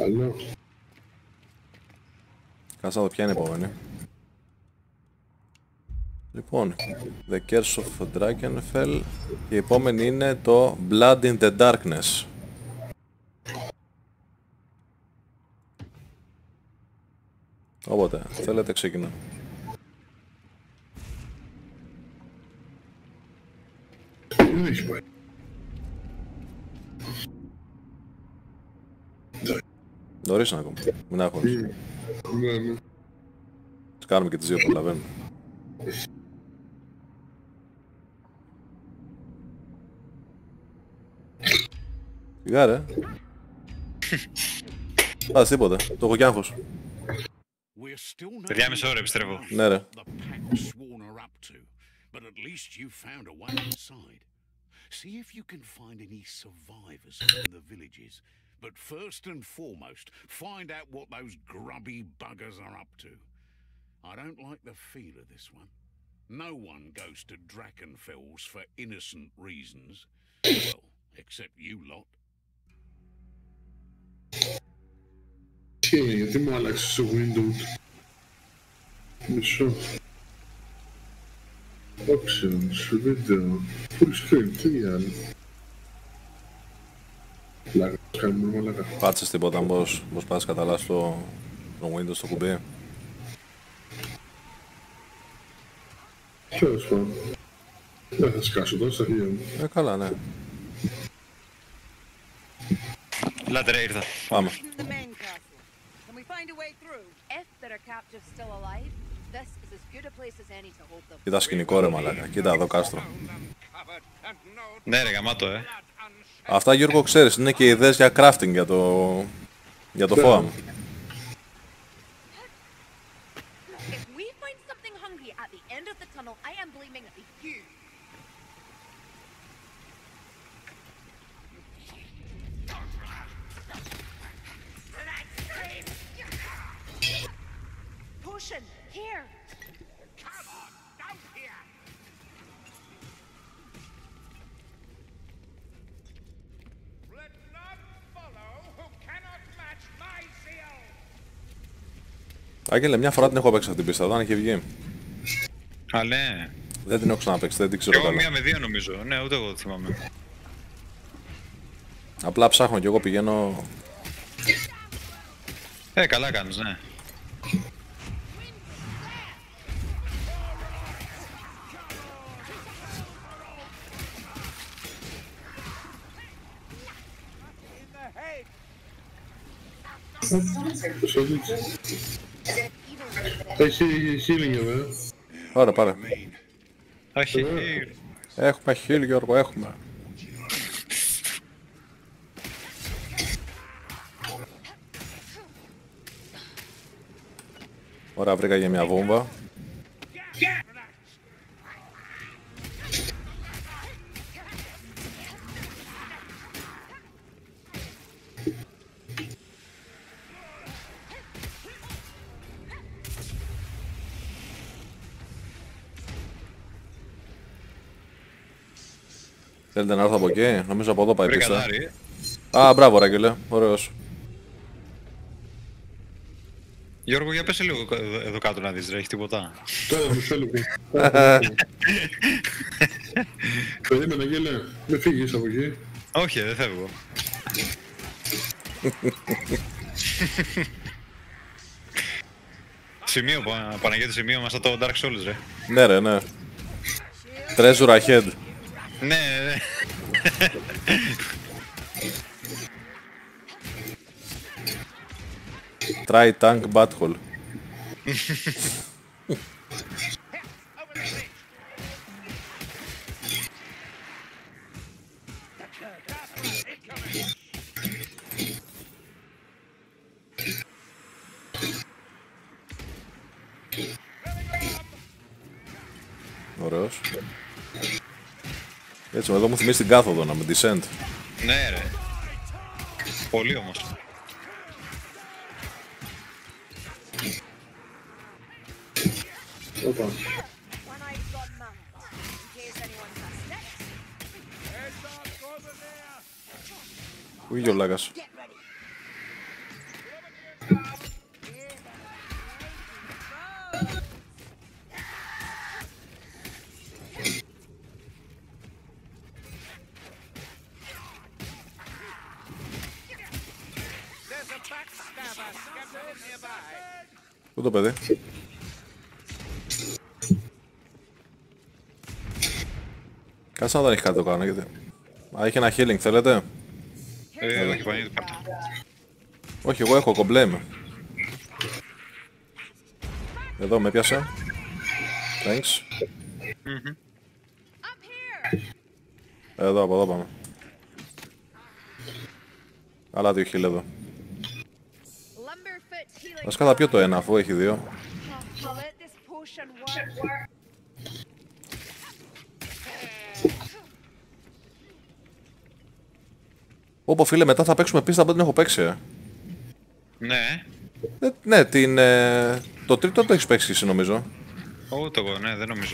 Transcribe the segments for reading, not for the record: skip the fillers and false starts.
Καλό. Κάτσε να δω ποια είναι η επόμενη. Λοιπόν, The Curse of Drakenfell. Και η επόμενη είναι το Blood in the Darkness. Οπότε, θέλετε ξεκινώ. Δεν έχει πάει. Νωρίς είναι ακόμα. Μην άγχωνες. Ναι, ναι. Τις κάνουμε και τις δύο, προλαβαίνουμε. Σιγά ρε. Πας τίποτα. Το έχω κι άγχος. Παιδιά, μισό ώρα επιστρέφω. Ναι ρε. But at least you found a way inside. See if you can find any survivors in the villages. But first and foremost, find out what those grubby buggers are up to. I don't like the feel of this one. No one goes to Drakenfels for innocent reasons. Well, except you lot. Τι είναι, γιατί μου άλλαξες το window. Μισό. Options, video, full screen, τι διάλογο. Πλάκα, κάνουμε μαλάκα. Πάτησες τίποτα πως πας καταλά στο Windows το κουμπί. Τέλος πάντων. Δεν θα σκάσω τώρα στα χέρια μου. Καλά, ναι. Λάτρε, ήρθα. Πάμε. The main castle. Can we find a way through? If there are captives still alive, this is as good a place as any to hold them. Κοίτα σκηνικό ρε μαλάκα. Κοίτα εδώ κάστρο. Ναι ρε, γαμάτο, Αυτά Γιώργο ξέρεις, είναι και ιδέες για crafting για το FOAM. If we find something hungry at the end of the tunnel, I am blaming you. Potion, here. Come on, down here! Let none follow who cannot match my zeal! Άγγελε, μια φορά την έχω παίξει αυτή την πίστα, όταν είχε βγει. Α, ναι. Δεν την έχω ξαναπαίξει, δεν την ξέρω Εγώ καλά. μία με δύο νομίζω. Ναι, ούτε εγώ το θυμάμαι. Απλά ψάχνω και εγώ πηγαίνω... Καλά κάνεις, ναι. Πώς έδειξε. Έχει healing εδώ, Ωραία, πάρε. Όχι. Έχουμε χείλ Γιώργο, έχουμε. Ωραία, βρήκα για μια βόμβα. Θέλετε να έρθω από εκεί, νομίζω από εδώ πάει Βρήκα πίστα. δάρι. Α, μπράβο Ράγγελε, ωραίος. Γιώργο, για πέσε λίγο εδώ κάτω να δεις, ρε, έχει τίποτα. Τώρα μισό λεπτό. Περίμενα, Γέλε, μην φύγεις από εκεί. Όχι, δεν φεύγω. Σημείο, Παναγιώτη, σημείο μας το Dark Souls, ρε. Ναι ρε, ναι. Treasure ahead. Ναι, ναι. Try tank butthole. Ωραίος. Έτσι, εδώ μου θυμίζει την κάθοδο να με descent. Ναι, ρε. Πολύ όμως. Όπα. One I've gone mad. In case anyone suspects. Πού είχε ο Λάκας. Get ready. Πού το παιδί? Κάτσε να δεν έχει κάτι το κάνω γιατί... Α, έχει ένα healing, θέλετε? Όχι, πανίδι, πάρτε. Όχι, εγώ έχω, κομπλέ είμαι. Εδώ με πιάσε. Thanks. Εδώ, από εδώ πάμε. Άλλα 2 heal εδώ. Ας καταπιώ το ένα αφού έχει 2. Όπο φίλε, μετά θα παίξουμε πίστα που δεν έχω παίξει. Ναι. Ναι, το τρίτο το έχεις παίξει εσύ νομίζω. Ούτε εγώ, ναι, δεν νομίζω.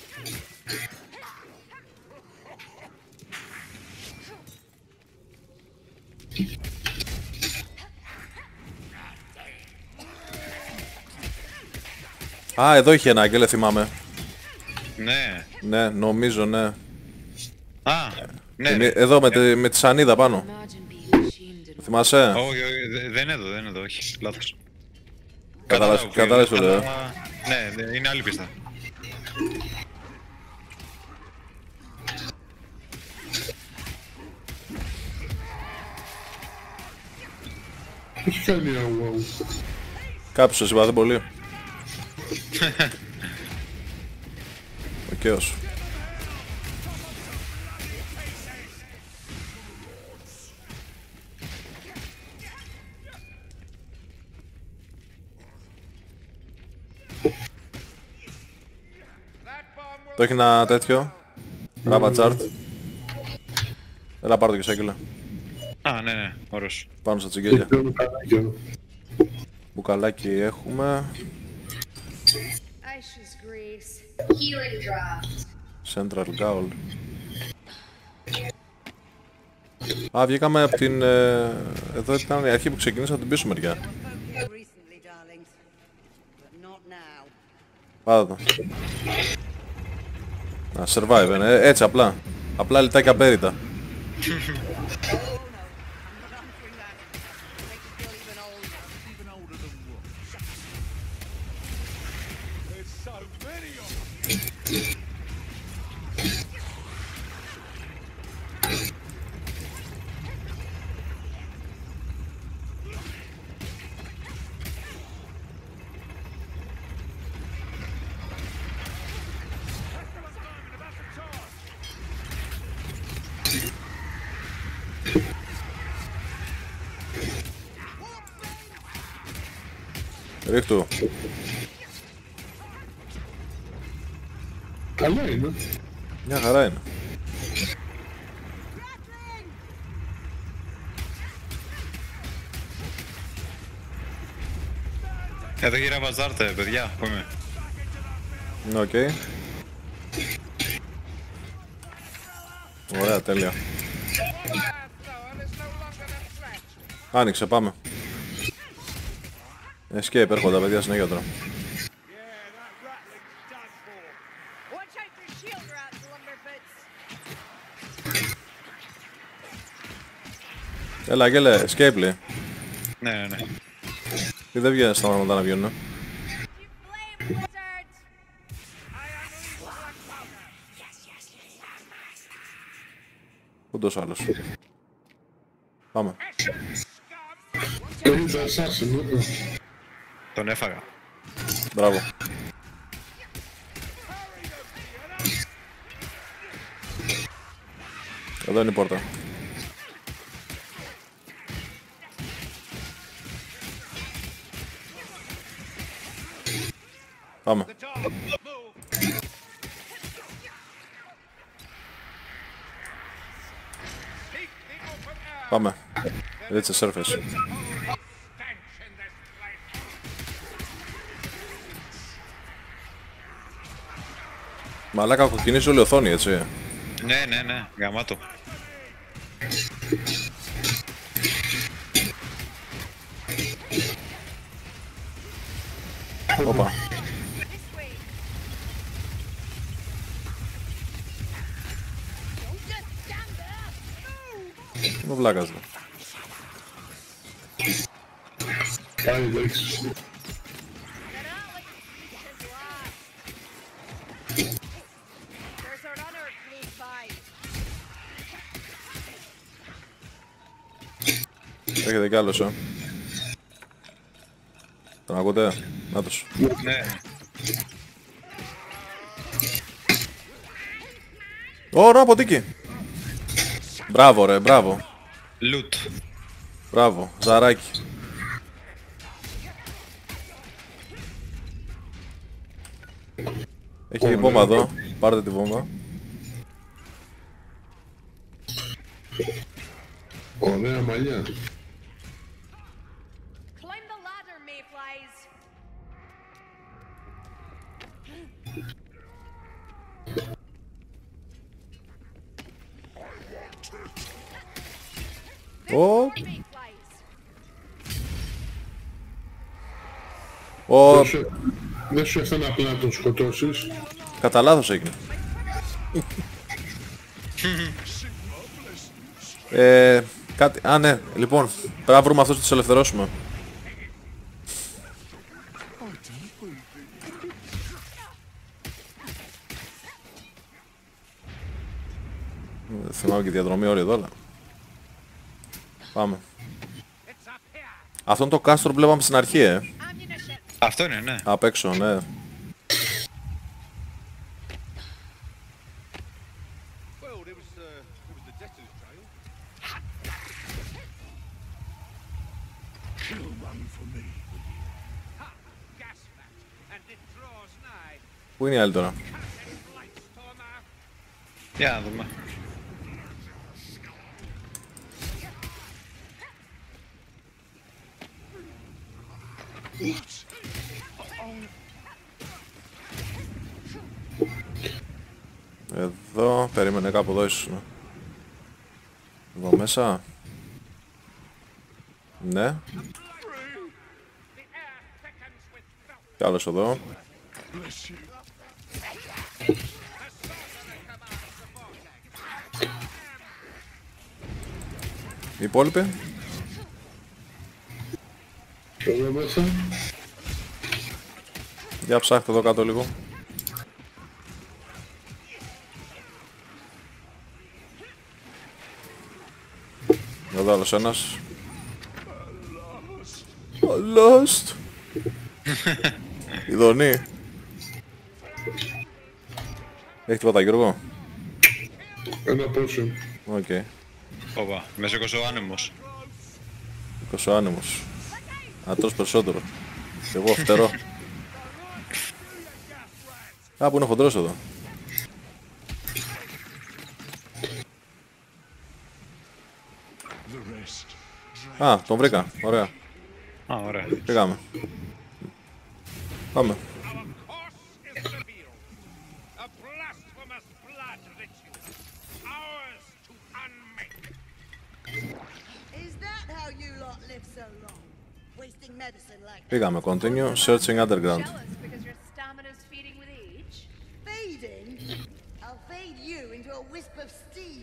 Α, εδώ είχε ένα άγγελε, θυμάμαι. Ναι. Ναι, νομίζω, ναι. Α, ναι. Εδώ με τη σανίδα πάνω. Θυμάσαι? Όχι, δεν είναι εδώ, δεν είναι εδώ, όχι. Λάθος. Κατάλαβες το λέω. Ναι, είναι άλλη πίστα. Έχει κάνει μια wow. Κάποιος σας είπα, δεν πολύ. Ο Κέος. Το έχει ένα τέτοιο. Ravagard. Έλα πάρ' το και σέκυλα. Α, ναι, ωραίος. Πάνω στα τσιγκέλια. Έχει ένα κανάκι. Μπουκαλάκι έχουμε. Central Gaul. Α, βγήκαμε από την... εδώ ήταν η αρχή που ξεκίνησα από την πίσω μεριά. Πάτα το. Να, survive, έτσι απλά. Απλά λιτάκια απέριτα. Ρίχτου. Καλά είναι. Μια χαρά είναι. Εδώ γύρω βαζάρτε, παιδιά, πάμε. Οκ. Ωραία, τέλεια. Άνοιξε, πάμε. Escape, έρχονται τα παιδιά συνέχεια τώρα. Έλα, γέλε, escape λέει. Ναι. Τι δεν βγαίνεις στα πράγματα να βγαίνουν. Πού τόσο άλλος. Πάμε. Είναι το assassin, Τον έφαγα. Μπράβο. Εδώ είναι η πόρτα. Πάμε. Πάμε. Reach the surface. Μαλάκα, κοκκινίζει όλη η οθόνη, έτσι. Ναι, γαμάτο. Όπα. Είναι ο βλάκας, δε. Κάνει λέξη. Έχετε κι άλλος, Τον ακούτε? Νάτος. Ναι. Ωραία, ποτίκι. Μπράβο ρε, μπράβο. Loot. Μπράβο, ζαράκι. Έχει βόμβα εδώ, πάρτε τη βόμβα. Ωραία μαλλιά. Climb the ladder, mayflies. Ω, Mayflies. ω, Δεν σου έφτανε απλά να τον σκοτώσεις. κατά λάθος έγινε. Κάτι, α ναι, λοιπόν, πρέπει να βρούμε αυτούς και τους ελευθερώσουμε. Δεν θυμάμαι και διαδρομή όρια εδώ, αλλά... Πάμε. Αυτόν το κάστρο βλέπαμε στην αρχή, Ammunition. Αυτό είναι, ναι. Απ' έξω, ναι. Πού είναι οι άλλοι τώρα? Για να δούμε. Εδώ, περίμενε κάπου εδώ ίσως. Εδώ μέσα. Ναι. Κι άλλος εδώ. Οι υπόλοιποι. Εδώ μέσα. Για ψάχτε εδώ κάτω λίγο. Εδώ άλλος ένας. Lost. Ιδονή. Έχει τίποτα Γιώργο? Ένα πόσο. Οκ. Όπα, με σήκωσε ο άνεμος. 20 άνεμος. Να τρως περισσότερο. Και εγώ φτερώ. Α, που είναι χοντρός εδώ. Α, τον βρήκα. Ωραία. Α, ωραία. Πήγαμε. Πάμε. Is that how you lot live so long? Wasting medicine like Πήγαμε. Continue. Searching underground. Jealous because your stamina's feeding with age? fading? I'll fade you into a wisp of steam.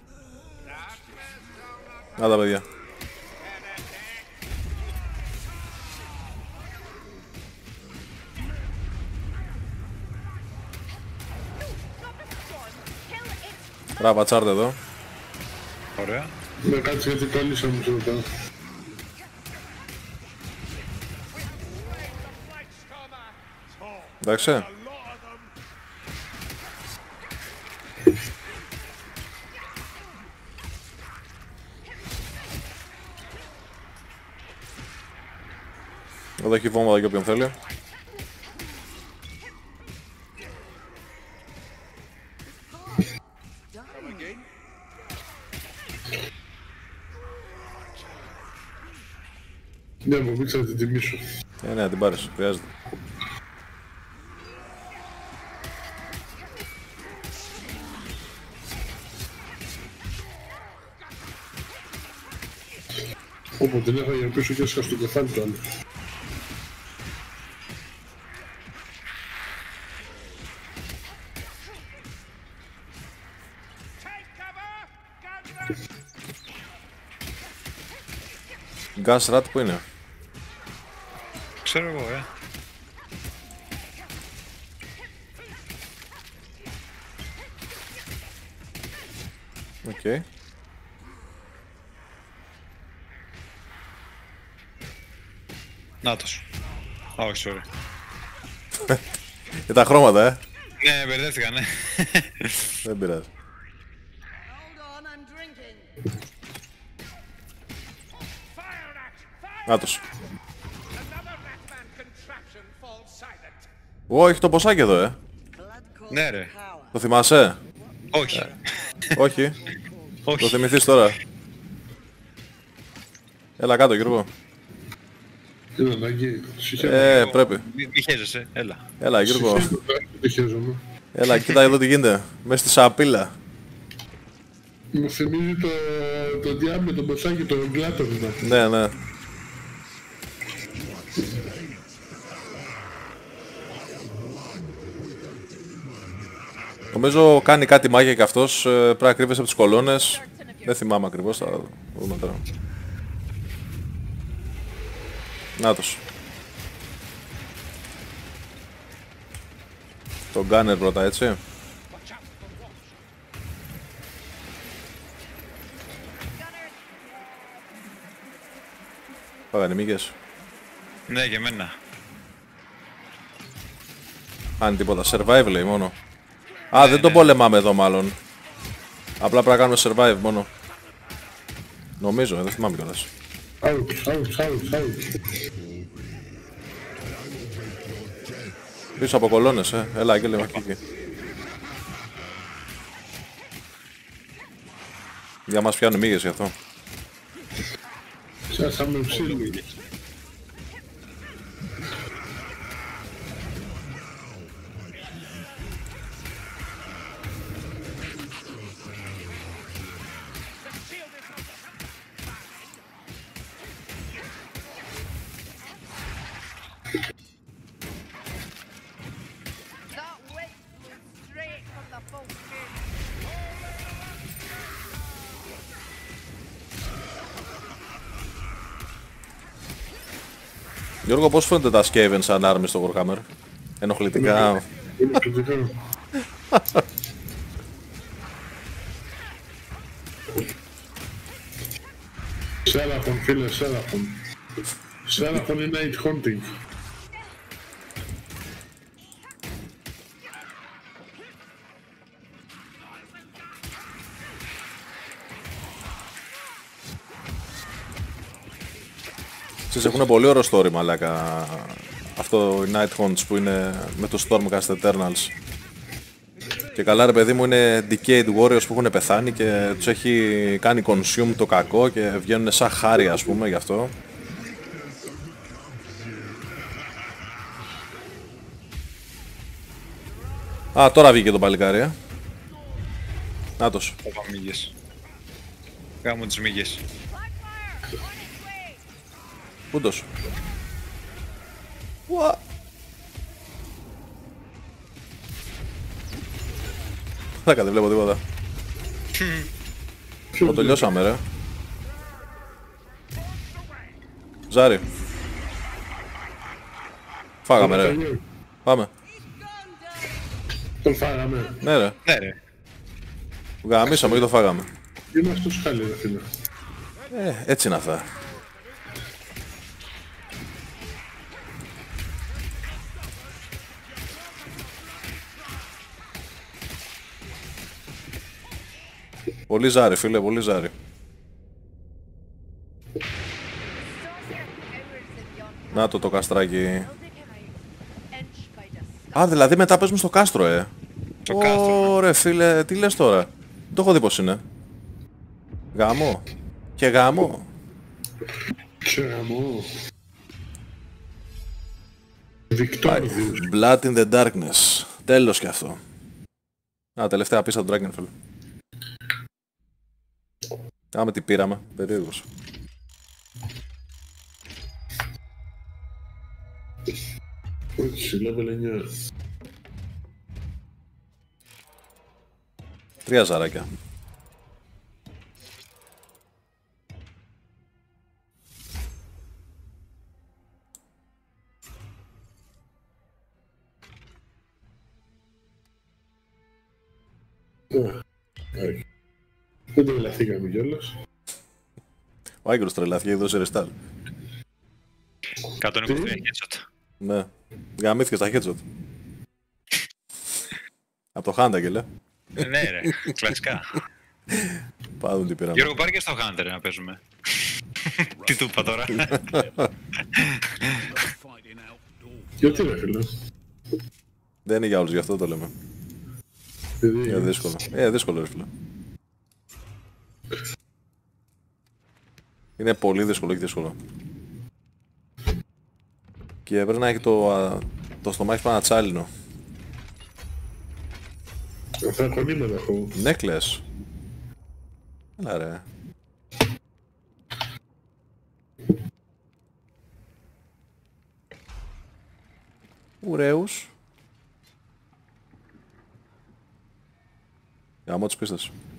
Να τα παιδιά. Μπράβο, τσάρτε εδώ. Ωραία. Με κάτσε γιατί κόλλησα μου σε μετά. Εντάξει. Εδώ έχει βόμβα για όποιον θέλει. Ναι, μου πήξα την τιμή σου. Ναι, την πάρεις. Χρειάζεται. Όπου την έφαγε πίσω και έσχα στο κεφάλι του άλλου. Gas rat που είναι? Ξέρω εγώ, Οκ. Νάτος. Όχι, sorry. Και τα χρώματα, Ναι, μπερδεύτηκα, ναι. Δεν πειράζει. Hold on, I'm drinking. Νάτος. Ω, έχει το ποσάκι εδώ, Blood calls Ναι, ρε. power. Το θυμάσαι? Όχι. Όχι. Το Όχι. θυμηθείς τώρα. Έλα κάτω, Γιώργο. Είναι ανάγκη. Συγχαίρω. Πρέπει. Μη χέζεσαι, έλα. Έλα, Γιώργο. Δεν χαίρομαι. Έλα, κοίτα εδώ τι γίνεται. Μες στη σαπίλα. Μου θυμίζει το διάμετρο, το μποσάκι, το εγκλάτορμα. Ναι, ναι. Νομίζω κάνει κάτι μάγια και αυτός. Πρέπει να κρύβεσαι από τις κολόνες. Δεν θυμάμαι ακριβώς, θα δούμε τώρα. Νάτος. Τον Gunner πρώτα, έτσι. Πάγανε μύγες. Ναι, και εμένα. Κάνει τίποτα. Survive λέει μόνο. Α, δεν τον πολεμάμε εδώ μάλλον. Απλά πρέπει να κάνουμε survive μόνο. Νομίζω, δεν θυμάμαι κιόλας. Out. Πίσω από κολόνες, Έλα, Άγγελε, μέχρι εκεί. Για μας πιάνουν μύγες γι' αυτό. Σάσαμε ψήλοι. That wind blew straight from the full moon. Γιώργο, πώς φαίνονται τα Skaven σαν army στο Warhammer? Ενοχλητικά. Είναι κριτικά. Σέραχον, φίλε, Σέραχον. Σέραχον είναι night hunting. Εσείς έχουν πολύ ωραίο story, μαλάκα. Αυτό οι Night Haunts που είναι με το Stormcast Eternals. Και καλά ρε παιδί μου, είναι Decayed Warriors που έχουν πεθάνει και τους έχει κάνει consume το κακό και βγαίνουν σαν χάρη, ας πούμε, γι' αυτό. Α, τώρα βγήκε το παλικάρι, Νάτος. Όπα, μύγες. Γάμω τις μύγες. Πούντος. Δεν βλέπω τίποτα. Το τελειώσαμε ρε. Ζάρι. Φάγαμε ρε. Πάμε. Τον φάγαμε. Ναι ρε. Ναι, ρε. Γαμίσαμε και το φάγαμε. Είμαστε στο σκάλι, ρε φίλε. Έτσι είναι αυτά. Πολύ ζάρι φίλε, πολύ ζάρι. Να το καστράκι. Α, δηλαδή μετά παίζουμε στο κάστρο, Το κάστρο. Ωραία φίλε, τι λες τώρα? Το έχω δει πως είναι. Γάμο. Και γάμο. Τσάμο. Βικτόρδιους. Blood in the darkness. Τέλος και αυτό. Α, τελευταία πίστα του Dragonfell. Άμε τι πήραμε. Περίεργος. Όχι, level 9. 3 ζαράκια. Όχι. Δεν τρελαθήκαμε κιόλας. Ο Άγγελος τρελάθηκε, έδωσε ρεστάλ. 123 headshot. Ναι. Γαμήθηκε στα headshot. Από το Χάνταγκελ, Ναι ρε, κλασικά. Πάντων τι πήραμε. Γιώργο, πάρε και στο Hunter να παίζουμε. Τι του είπα τώρα. Γιατί ρε φίλε. Δεν είναι για όλους, γι' αυτό το λέμε. Είναι δύσκολο. Δύσκολο ρε φίλε. Είναι πολύ δύσκολο, όχι δύσκολο. Και πρέπει να έχει το στομάχι πάνω τσάλινο. Αυτά κολλήματα έχω. Ναι, κλαις. Έλα ρε. Ουραίους. Γαμώ τις πίστες.